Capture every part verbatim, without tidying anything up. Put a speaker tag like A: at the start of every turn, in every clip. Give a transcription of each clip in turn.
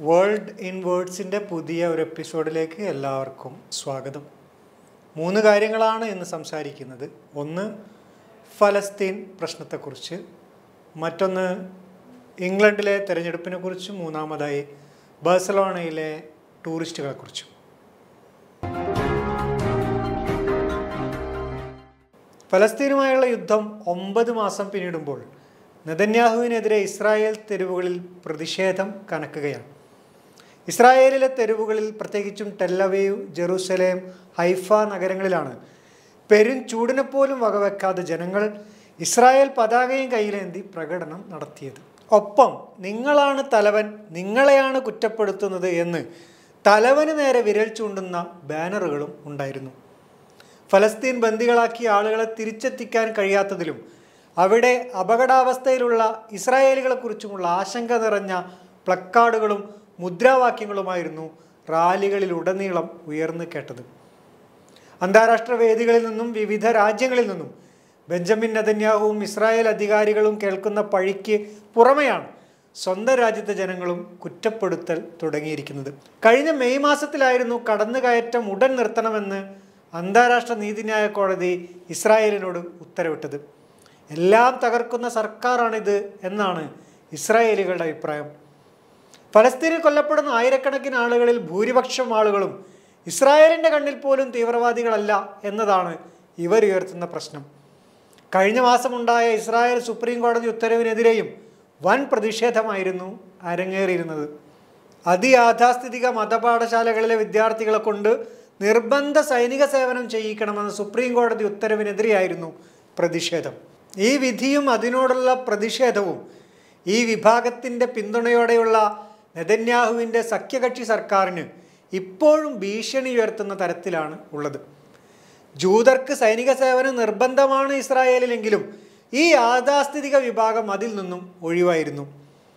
A: World in വേർഡ്സിൻ്റെ പുതിയ ഒരു എപ്പിസോഡിലേക്ക് എല്ലാവർക്കും സ്വാഗതം. മൂന്ന് കാര്യങ്ങളാണ് ഇന്ന് സംസാരിക്കുന്നത്. ഒന്ന് ഫലസ്തീൻ പ്രശ്നത്തെക്കുറിച്ച്, മറ്റൊന്ന് ഇംഗ്ലണ്ടിലെ തെരഞ്ഞെടുപ്പിനെ കുറിച്ചും, മൂന്നാമതായി ബാഴ്സലോണയിലെ ടൂറിസ്റ്റുകളെക്കുറിച്ചും. ഫലസ്തീനുമായുള്ള യുദ്ധം ഒമ്പത് മാസം പിന്നിടുമ്പോൾ നെതന്യാഹുവിനെതിരെ ഇസ്രായേൽ തെരുവുകളിൽ പ്രതിഷേധം കനക്കുകയാണ്. ഇസ്രായേലിലെ തെരുവുകളിൽ, പ്രത്യേകിച്ചും ടെല്ലവീവ്, ജെറൂസലേം, ഹൈഫ നഗരങ്ങളിലാണ് പെരും ചൂടിനെപ്പോലും വകവെക്കാതെ ജനങ്ങൾ ഇസ്രായേൽ പതാകയും കയ്യിലേന്തി പ്രകടനം നടത്തിയത്. ഒപ്പം നിങ്ങളാണ് തലവൻ, നിങ്ങളെയാണ് കുറ്റപ്പെടുത്തുന്നത് എന്ന് തലവന് നേരെ വിരൽ ചൂണ്ടുന്ന ബാനറുകളും ഉണ്ടായിരുന്നു. ഫലസ്തീൻ ബന്ദികളാക്കിയ ആളുകളെ തിരിച്ചെത്തിക്കാൻ കഴിയാത്തതിലും അവിടെ അപകടാവസ്ഥയിലുള്ള ഇസ്രായേലികളെക്കുറിച്ചുമുള്ള ആശങ്ക നിറഞ്ഞ പ്ലക്കാർഡുകളും മുദ്രാവാക്യങ്ങളുമായിരുന്നു റാലികളിലുടനീളം ഉയർന്നു കേട്ടത്. അന്താരാഷ്ട്ര വേദികളിൽ നിന്നും വിവിധ രാജ്യങ്ങളിൽ നിന്നും ബെഞ്ചമിൻ നെതന്യാഹുവും ഇസ്രായേൽ അധികാരികളും കേൾക്കുന്ന പഴിക്ക് പുറമെയാണ് സ്വന്തം രാജ്യത്തെ ജനങ്ങളും കുറ്റപ്പെടുത്തൽ തുടങ്ങിയിരിക്കുന്നത്. കഴിഞ്ഞ മെയ് മാസത്തിലായിരുന്നു കടന്നുകയറ്റം ഉടൻ നിർത്തണമെന്ന് അന്താരാഷ്ട്ര നീതിന്യായ കോടതി ഇസ്രായേലിനോട് ഉത്തരവിട്ടത്. എല്ലാം തകർക്കുന്ന സർക്കാരാണിത് എന്നാണ് ഇസ്രായേലികളുടെ അഭിപ്രായം. ഫലസ്തീനിൽ കൊല്ലപ്പെടുന്ന ആയിരക്കണക്കിന് ആളുകളിൽ ഭൂരിപക്ഷം ആളുകളും ഇസ്രായേലിൻ്റെ കണ്ണിൽ പോലും തീവ്രവാദികളല്ല എന്നതാണ് ഇവരുയർത്തുന്ന പ്രശ്നം. കഴിഞ്ഞ മാസമുണ്ടായ ഇസ്രായേൽ സുപ്രീം കോടതി ഉത്തരവിനെതിരെയും വൻ പ്രതിഷേധമായിരുന്നു അരങ്ങേറിയിരുന്നത്. അതിയാഥാസ്ഥിതിക മതപാഠശാലകളിലെ വിദ്യാർത്ഥികളെ കൊണ്ട് നിർബന്ധ സൈനിക സേവനം ചെയ്യിക്കണമെന്ന സുപ്രീം കോടതി ഉത്തരവിനെതിരെയായിരുന്നു പ്രതിഷേധം. ഈ വിധിയും അതിനോടുള്ള പ്രതിഷേധവും ഈ വിഭാഗത്തിൻ്റെ പിന്തുണയോടെയുള്ള നെതന്യാഹുവിൻ്റെ സഖ്യകക്ഷി സർക്കാരിന് ഇപ്പോഴും ഭീഷണി ഉയർത്തുന്ന തരത്തിലാണ് ഉള്ളത്. ജൂതർക്ക് സൈനിക സേവനം നിർബന്ധമാണ് ഇസ്രായേലിലെങ്കിലും ഈ യാഥാസ്ഥിതിക വിഭാഗം അതിൽ നിന്നും ഒഴിവായിരുന്നു.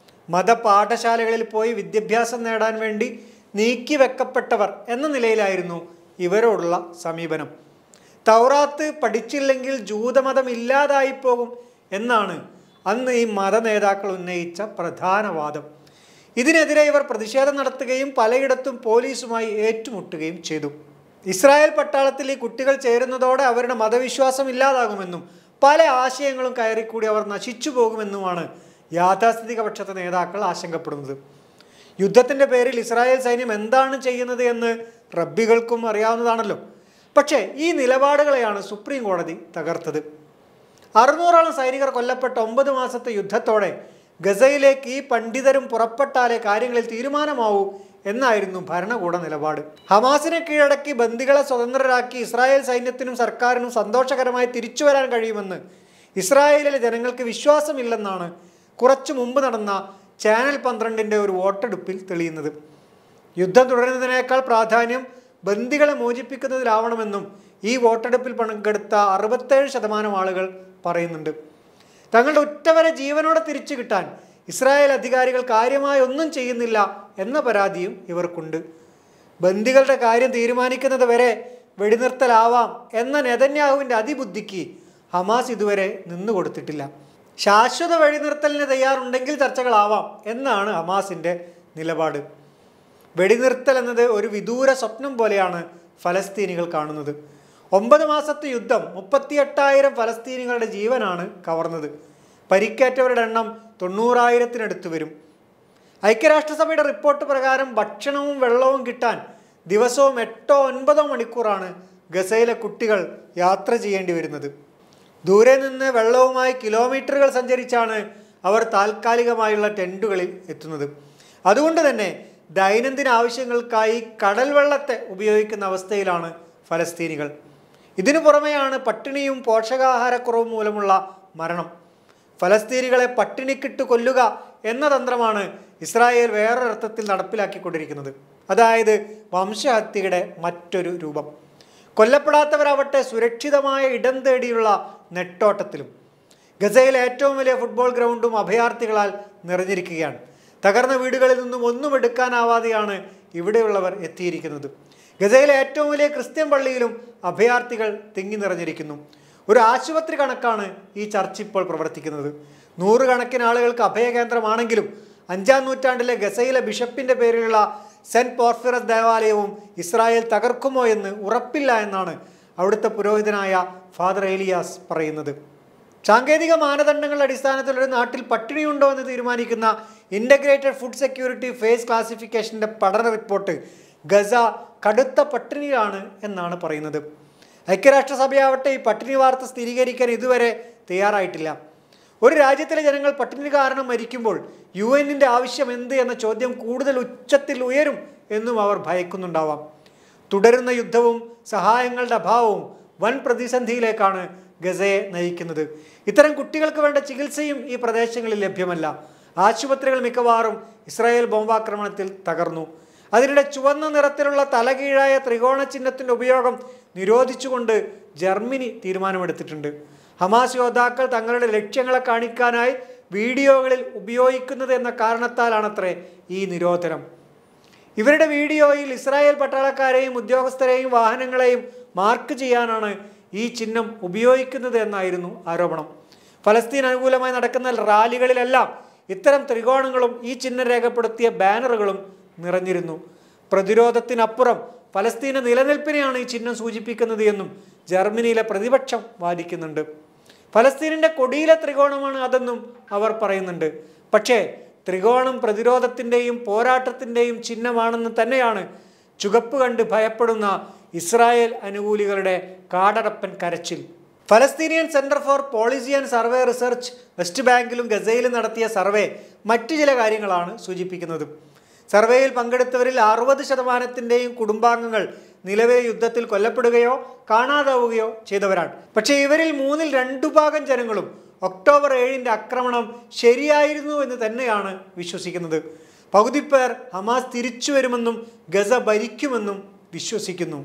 A: മതപാഠശാലകളിൽ പോയി വിദ്യാഭ്യാസം നേടാൻ വേണ്ടി നീക്കി വെക്കപ്പെട്ടവർ എന്ന നിലയിലായിരുന്നു ഇവരോടുള്ള സമീപനം. തൗറാത്ത് പഠിച്ചില്ലെങ്കിൽ ജൂതമതം ഇല്ലാതായി പോകും എന്നാണ് അന്ന് ഈ മത നേതാക്കൾ ഉന്നയിച്ച പ്രധാന വാദം. ഇതിനെതിരെ ഇവർ പ്രതിഷേധം നടത്തുകയും പലയിടത്തും പോലീസുമായി ഏറ്റുമുട്ടുകയും ചെയ്തു. ഇസ്രായേൽ പട്ടാളത്തിൽ ഈ കുട്ടികൾ ചേരുന്നതോടെ അവരുടെ മതവിശ്വാസം ഇല്ലാതാകുമെന്നും പല ആശയങ്ങളും കയറിക്കൂടി അവർ നശിച്ചു പോകുമെന്നുമാണ് യാഥാസ്ഥിതിക പക്ഷത്തെ നേതാക്കൾ ആശങ്കപ്പെടുന്നത്. യുദ്ധത്തിൻ്റെ പേരിൽ ഇസ്രായേൽ സൈന്യം എന്താണ് ചെയ്യുന്നത് എന്ന് റബ്ബികൾക്കും അറിയാവുന്നതാണല്ലോ. പക്ഷേ ഈ നിലപാടുകളെയാണ് സുപ്രീം കോടതി തകർത്തത്. അറുന്നൂറോളം സൈനികർ കൊല്ലപ്പെട്ട ഒമ്പത് മാസത്തെ യുദ്ധത്തോടെ ഗസയിലേക്ക് ഈ പണ്ഡിതരും പുറപ്പെട്ടാലേ കാര്യങ്ങളിൽ തീരുമാനമാവൂ എന്നായിരുന്നു ഭരണകൂട നിലപാട്. ഹമാസിനെ കീഴടക്കി ബന്ദികളെ സ്വതന്ത്രരാക്കി ഇസ്രായേൽ സൈന്യത്തിനും സർക്കാരിനും സന്തോഷകരമായി തിരിച്ചു വരാൻ കഴിയുമെന്ന് ഇസ്രായേലിലെ ജനങ്ങൾക്ക് വിശ്വാസമില്ലെന്നാണ് കുറച്ചു മുമ്പ് നടന്ന ചാനൽ പന്ത്രണ്ടിൻ്റെ ഒരു വോട്ടെടുപ്പിൽ തെളിയുന്നത്. യുദ്ധം തുടരുന്നതിനേക്കാൾ പ്രാധാന്യം ബന്ദികളെ മോചിപ്പിക്കുന്നതിലാവണമെന്നും ഈ വോട്ടെടുപ്പിൽ പങ്കെടുത്ത അറുപത്തേഴ് ശതമാനം ആളുകൾ പറയുന്നുണ്ട്. തങ്ങളുടെ ഉറ്റവരെ ജീവനോടെ തിരിച്ചു കിട്ടാൻ ഇസ്രായേൽ അധികാരികൾ കാര്യമായി ഒന്നും ചെയ്യുന്നില്ല എന്ന പരാതിയും ഇവർക്കുണ്ട്. ബന്ദികളുടെ കാര്യം തീരുമാനിക്കുന്നത് വരെ വെടിനിർത്തലാവാം എന്ന നെതന്യാഹുവിൻ്റെ അതിബുദ്ധിക്ക് ഹമാസ് ഇതുവരെ നിന്നുകൊടുത്തിട്ടില്ല. ശാശ്വത വെടിനിർത്തലിന് തയ്യാറുണ്ടെങ്കിൽ ചർച്ചകളാവാം എന്നാണ് ഹമാസിൻ്റെ നിലപാട്. വെടിനിർത്തൽ എന്നത് ഒരു വിദൂര സ്വപ്നം പോലെയാണ് ഫലസ്തീനികൾ കാണുന്നത്. ഒമ്പത് മാസത്തെ യുദ്ധം മുപ്പത്തിയെട്ടായിരം ഫലസ്തീനികളുടെ ജീവനാണ് കവർന്നത്. പരിക്കേറ്റവരുടെ എണ്ണം തൊണ്ണൂറായിരത്തിനടുത്ത് വരും. ഐക്യരാഷ്ട്രസഭയുടെ റിപ്പോർട്ട് പ്രകാരം ഭക്ഷണവും വെള്ളവും കിട്ടാൻ ദിവസവും എട്ടോ ഒൻപതോ മണിക്കൂറാണ് ഗസയിലെ കുട്ടികൾ യാത്ര ചെയ്യേണ്ടി വരുന്നത്. ദൂരെ നിന്ന് വെള്ളവുമായി കിലോമീറ്ററുകൾ സഞ്ചരിച്ചാണ് അവർ താൽക്കാലികമായുള്ള ടെൻറ്റുകളിൽ എത്തുന്നത്. അതുകൊണ്ട് തന്നെ ദൈനംദിന ആവശ്യങ്ങൾക്കായി കടൽ വെള്ളത്തെ ഉപയോഗിക്കുന്ന അവസ്ഥയിലാണ് ഫലസ്തീനികൾ. ഇതിനു പുറമെയാണ് പട്ടിണിയും പോഷകാഹാരക്കുറവും മൂലമുള്ള മരണം. ഫലസ്തീനികളെ പട്ടിണിക്കിട്ട് കൊല്ലുക എന്ന തന്ത്രമാണ് ഇസ്രായേൽ വേറൊരർത്ഥത്തിൽ നടപ്പിലാക്കിക്കൊണ്ടിരിക്കുന്നത്. അതായത് വംശഹത്യയുടെ മറ്റൊരു രൂപം. കൊല്ലപ്പെടാത്തവരാവട്ടെ സുരക്ഷിതമായ ഇടം തേടിയുള്ള നെട്ടോട്ടത്തിലും. ഗസയിലെ ഏറ്റവും വലിയ ഫുട്ബോൾ ഗ്രൗണ്ടും അഭയാർത്ഥികളാൽ നിറഞ്ഞിരിക്കുകയാണ്. തകർന്ന വീടുകളിൽ നിന്നും ഒന്നും എടുക്കാനാവാതെയാണ് ഇവിടെയുള്ളവർ എത്തിയിരിക്കുന്നത്. ഗസയിലെ ഏറ്റവും വലിയ ക്രിസ്ത്യൻ പള്ളിയിലും അഭയാർത്ഥികൾ തിങ്ങി നിറഞ്ഞിരിക്കുന്നു. ഒരു ആശുപത്രി കണക്കാണ് ഈ ചർച്ച് ഇപ്പോൾ പ്രവർത്തിക്കുന്നത്. നൂറുകണക്കിന് ആളുകൾക്ക് അഭയകേന്ദ്രമാണെങ്കിലും അഞ്ചാം നൂറ്റാണ്ടിലെ ഗസയിലെ ബിഷപ്പിൻ്റെ പേരിലുള്ള സെൻറ്റ് പോർഫിറസ് ദേവാലയവും ഇസ്രായേൽ തകർക്കുമോ എന്ന് ഉറപ്പില്ല എന്നാണ് അവിടുത്തെ പുരോഹിതനായ ഫാദർ ഏലിയാസ് പറയുന്നത്. സാങ്കേതിക മാനദണ്ഡങ്ങളുടെ അടിസ്ഥാനത്തിൽ ഒരു നാട്ടിൽ പട്ടിണിയുണ്ടോ എന്ന് തീരുമാനിക്കുന്ന ഇൻ്റഗ്രേറ്റഡ് ഫുഡ് സെക്യൂരിറ്റി ഫേസ് ക്ലാസിഫിക്കേഷൻ്റെ പഠന റിപ്പോർട്ട് ഗസ കടുത്ത പട്ടിണിയാണ് എന്നാണ് പറയുന്നത്. ഐക്യരാഷ്ട്രസഭയാവട്ടെ ഈ പട്ടിണി വാർത്ത സ്ഥിരീകരിക്കാൻ ഇതുവരെ തയ്യാറായിട്ടില്ല. ഒരു രാജ്യത്തിലെ ജനങ്ങൾ പട്ടിണി കാരണം മരിക്കുമ്പോൾ യു എന്നിൻ്റെ ആവശ്യം എന്ത് എന്ന ചോദ്യം കൂടുതൽ ഉച്ചത്തിൽ ഉയരും എന്നും അവർ ഭയക്കുന്നുണ്ടാവാം. തുടരുന്ന യുദ്ധവും സഹായങ്ങളുടെ അഭാവവും വൻ പ്രതിസന്ധിയിലേക്കാണ് ഗസയെ നയിക്കുന്നത്. ഇത്തരം കുട്ടികൾക്ക് വേണ്ട ചികിത്സയും ഈ പ്രദേശങ്ങളിൽ ലഭ്യമല്ല. ആശുപത്രികൾ മിക്കവാറും ഇസ്രായേൽ ബോംബാക്രമണത്തിൽ തകർന്നു. അതിനിടെ ചുവന്ന നിറത്തിലുള്ള തലകീഴായ ത്രികോണ ചിഹ്നത്തിൻ്റെ ഉപയോഗം നിരോധിച്ചുകൊണ്ട് ജർമ്മനി തീരുമാനമെടുത്തിട്ടുണ്ട്. ഹമാസ് യോദ്ധാക്കൾ തങ്ങളുടെ ലക്ഷ്യങ്ങളെ കാണിക്കാനായി വീഡിയോകളിൽ ഉപയോഗിക്കുന്നത് എന്ന കാരണത്താലാണത്രേ ഈ നിരോധനം. ഇവരുടെ വീഡിയോയിൽ ഇസ്രായേൽ പട്ടാളക്കാരെയും ഉദ്യോഗസ്ഥരെയും വാഹനങ്ങളെയും മാർക്ക് ചെയ്യാനാണ് ഈ ചിഹ്നം ഉപയോഗിക്കുന്നത് എന്നായിരുന്നു ആരോപണം. ഫലസ്തീൻ അനുകൂലമായി നടക്കുന്ന റാലികളിലെല്ലാം ഇത്തരം ത്രികോണങ്ങളും ഈ ചിഹ്നം രേഖപ്പെടുത്തിയ ബാനറുകളും നിറഞ്ഞിരുന്നു. പ്രതിരോധത്തിനപ്പുറം ഫലസ്തീൻ്റെ നിലനിൽപ്പിനെയാണ് ഈ ചിഹ്നം സൂചിപ്പിക്കുന്നത് എന്നും ജർമ്മനിയിലെ പ്രതിപക്ഷം വാദിക്കുന്നുണ്ട്. ഫലസ്തീനിൻ്റെ കൊടിയിലെ ത്രികോണമാണ് അതെന്നും അവർ പറയുന്നുണ്ട്. പക്ഷേ ത്രികോണം പ്രതിരോധത്തിൻ്റെയും പോരാട്ടത്തിൻ്റെയും ചിഹ്നമാണെന്ന് തന്നെയാണ് ചുവപ്പ് കണ്ട് ഭയപ്പെടുന്ന ഇസ്രായേൽ അനുകൂലികളുടെ കാടടപ്പൻ കരച്ചിൽ. Palestinian centre for policy and survey research west ബാങ്കിലും ഗസയിലും നടത്തിയ സർവേ മറ്റു ചില കാര്യങ്ങളാണ് സൂചിപ്പിക്കുന്നത്. സർവേയിൽ പങ്കെടുത്തവരിൽ അറുപത് ശതമാനത്തിൻ്റെയും കുടുംബാംഗങ്ങൾ നിലവിലെ യുദ്ധത്തിൽ കൊല്ലപ്പെടുകയോ കാണാതാവുകയോ ചെയ്തവരാണ്. പക്ഷേ ഇവരിൽ മൂന്നിൽ രണ്ടു ഭാഗം ജനങ്ങളും ഒക്ടോബർ ഏഴിൻ്റെ ആക്രമണം ശരിയായിരുന്നു എന്ന് തന്നെയാണ് വിശ്വസിക്കുന്നത്. പകുതി പേർ ഹമാസ് തിരിച്ചു വരുമെന്നും ഗസ ഭരിക്കുമെന്നും വിശ്വസിക്കുന്നു.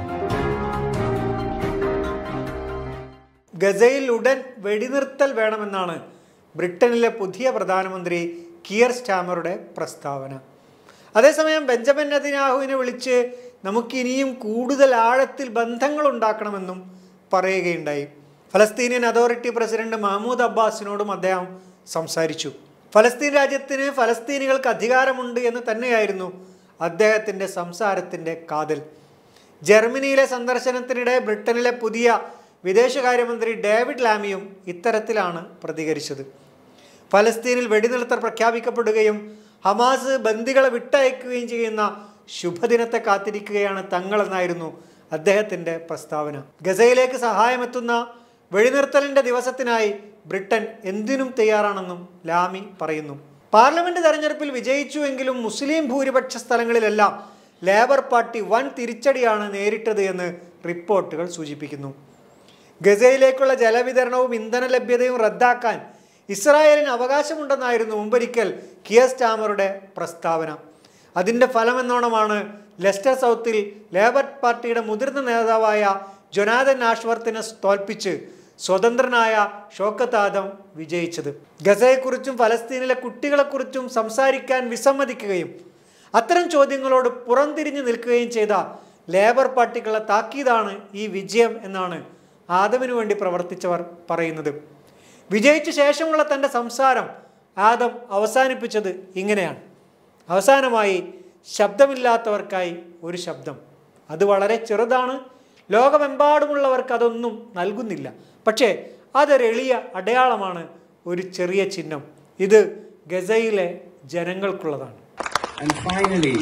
A: ഗസയിൽ ഉടൻ വെടിനിർത്തൽ വേണമെന്നാണ് ബ്രിട്ടനിലെ പുതിയ പ്രധാനമന്ത്രി കിയർ സ്റ്റാമറുടെ പ്രസ്താവന. അതേസമയം ബെഞ്ചമിൻ നെതന്യാഹുവിനെ വിളിച്ച് നമുക്കിനിയും കൂടുതൽ ആഴത്തിൽ ബന്ധങ്ങൾ ഉണ്ടാക്കണമെന്നും പറയുകയുണ്ടായി. ഫലസ്തീനിയൻ അതോറിറ്റി പ്രസിഡന്റ് മഹ്മൂദ് അബ്ബാസിനോടും അദ്ദേഹം സംസാരിച്ചു. ഫലസ്തീൻ രാജ്യത്തിന് ഫലസ്തീനികൾക്ക് അധികാരമുണ്ട് എന്ന് തന്നെയായിരുന്നു അദ്ദേഹത്തിൻ്റെ സംസാരത്തിൻ്റെ കാതൽ. ജർമ്മനിയിലെ സന്ദർശനത്തിനിടെ ബ്രിട്ടനിലെ പുതിയ വിദേശകാര്യമന്ത്രി ഡേവിഡ് ലാമിയും ഇത്തരത്തിലാണ് പ്രതികരിച്ചത്. ഫലസ്തീനിൽ വെടിനിർത്തൽ പ്രഖ്യാപിക്കപ്പെടുകയും ഹമാസ് ബന്ദികളെ വിട്ടയക്കുകയും ചെയ്യുന്ന ശുഭദിനത്തെ കാത്തിരിക്കുകയാണ് തങ്ങളെന്നായിരുന്നു അദ്ദേഹത്തിൻ്റെ പ്രസ്താവന. ഗസയിലേക്ക് സഹായമെത്തുന്ന വെടിനിർത്തലിൻ്റെ ദിവസത്തിനായി ബ്രിട്ടൻ എന്തിനും തയ്യാറാണെന്നും ലാമി പറയുന്നു. പാർലമെന്റ് തെരഞ്ഞെടുപ്പിൽ വിജയിച്ചുവെങ്കിലും മുസ്ലിം ഭൂരിപക്ഷ സ്ഥലങ്ങളിലെല്ലാം ലേബർ പാർട്ടി വൻ തിരിച്ചടിയാണ് നേരിട്ടത് എന്ന് റിപ്പോർട്ടുകൾ സൂചിപ്പിക്കുന്നു. ഗസയിലേക്കുള്ള ജലവിതരണവും ഇന്ധന ലഭ്യതയും റദ്ദാക്കാൻ ഇസ്രായേലിന് അവകാശമുണ്ടെന്നായിരുന്നു മുമ്പൊരിക്കൽ കിയർ സ്റ്റാമറുടെ പ്രസ്താവന. അതിൻ്റെ ഫലമെന്നോണമാണ് ലെസ്റ്റർ സൗത്തിൽ ലേബർ പാർട്ടിയുടെ മുതിർന്ന നേതാവായ ജൊനാഥൻ ആഷ്വർത്തിനെ തോൽപ്പിച്ച് സ്വതന്ത്രനായ ഷൗക്കത്ത് ആദം വിജയിച്ചത്. ഗസയെക്കുറിച്ചും ഫലസ്തീനിലെ കുട്ടികളെക്കുറിച്ചും സംസാരിക്കാൻ വിസമ്മതിക്കുകയും അത്തരം ചോദ്യങ്ങളോട് പുറംതിരിഞ്ഞു നിൽക്കുകയും ചെയ്ത ലേബർ പാർട്ടിക്കുള്ള താക്കീതാണ് ഈ വിജയം എന്നാണ് ആദമിനു വേണ്ടി പ്രവർത്തിച്ചവർ പറയുന്നത്. വിജയിച്ച ശേഷമുള്ള തൻ്റെ സംസാരം ആദം അവസാനിപ്പിച്ചത് ഇങ്ങനെയാണ്: അവസാനമായി ശബ്ദമില്ലാത്തവർക്കായി ഒരു ശബ്ദം. അത് വളരെ ചെറുതാണ്, ലോകമെമ്പാടുമുള്ളവർക്ക് അതൊന്നും നൽകുന്നില്ല. പക്ഷേ അതൊരു എളിയ അടയാളമാണ്, ഒരു ചെറിയ ചിഹ്നം. ഇത് ഗസയിലെ ജനങ്ങൾക്കുള്ളതാണ്.
B: And finally,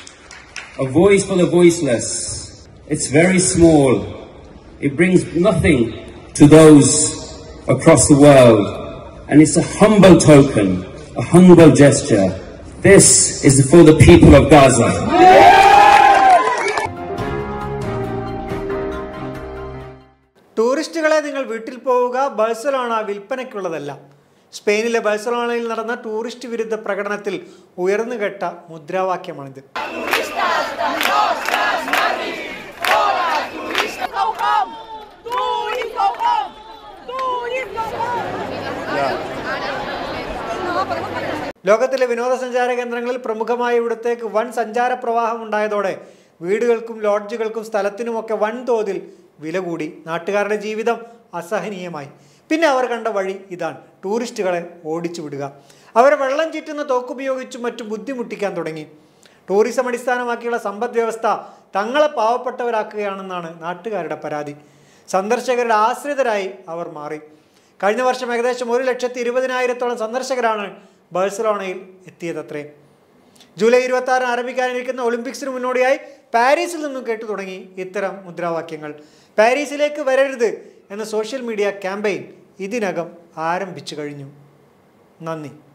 B: a voice for the voiceless. It's very small. It brings nothing to those across the world. And it's a humble token, a humble gesture. This is for the people of Gaza.
A: ടൂറിസ്റ്റുകളെ നിങ്ങൾ വീട്ടിൽ പോവുക, Barcelona വിൽപ്പനയ്ക്കുള്ളതല്ല. സ്പെയിനിലെ ബാഴ്സലോണയിൽ നടന്ന tourist വിരുദ്ധ പ്രകടനത്തിൽ ഉയർന്നു കേട്ട മുദ്രാവാക്യമാണിത്. ലോകത്തിലെ വിനോദസഞ്ചാര കേന്ദ്രങ്ങളിൽ പ്രമുഖമായ ഇവിടത്തേക്ക് വൻ സഞ്ചാര പ്രവാഹം ഉണ്ടായതോടെ വീടുകൾക്കും ലോഡ്ജുകൾക്കും സ്ഥലത്തിനുമൊക്കെ വൻതോതിൽ വില കൂടി. നാട്ടുകാരുടെ ജീവിതം അസഹനീയമായി. പിന്നെ അവർ കണ്ട വഴി ഇതാണ്: ടൂറിസ്റ്റുകളെ ഓടിച്ചു വിടുക. അവരെ വെള്ളം ചീറ്റുന്ന തോക്കുപയോഗിച്ചും മറ്റും ബുദ്ധിമുട്ടിക്കാൻ തുടങ്ങി. ടൂറിസം അടിസ്ഥാനമാക്കിയുള്ള സമ്പദ് വ്യവസ്ഥ തങ്ങളെ പാവപ്പെട്ടവരാക്കുകയാണെന്നാണ് നാട്ടുകാരുടെ പരാതി. സന്ദർശകരുടെ ആശ്രിതരായി അവർ മാറി. കഴിഞ്ഞ വർഷം ഏകദേശം ഒരു ലക്ഷത്തി ഇരുപതിനായിരത്തോളം സന്ദർശകരാണ് ബാഴ്സലോണയിൽ എത്തിയതത്രേ. ജൂലൈ ഇരുപത്തി ആറിന് ആരംഭിക്കാനിരിക്കുന്ന ഒളിമ്പിക്സിന് മുന്നോടിയായി പാരീസിൽ നിന്നും കേട്ടു തുടങ്ങി ഇത്തരം മുദ്രാവാക്യങ്ങൾ. പാരീസിലേക്ക് വരരുത് എന്ന സോഷ്യൽ മീഡിയ ക്യാമ്പയിൻ ഇതിനകം ആരംഭിച്ചു കഴിഞ്ഞു. നന്ദി.